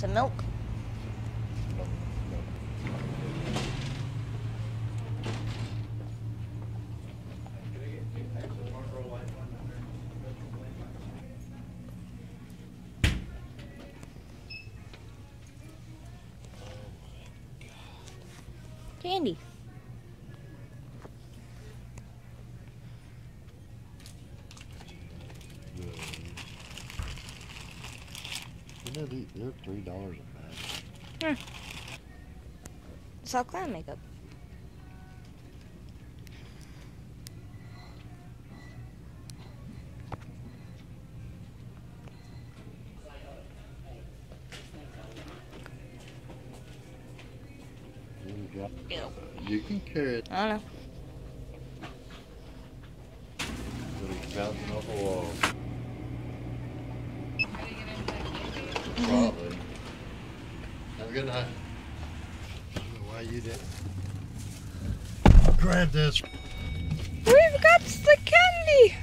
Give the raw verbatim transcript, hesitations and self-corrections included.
Some milk. Candy. You know, they're three dollars a bag. Hmm. It's all clown makeup. You got- Ew. You can carry it. I don't know. But it's bouncing off the wall. Mm-hmm. Probably. Have a good night. I don't know why you didn't grab this. We've got the candy!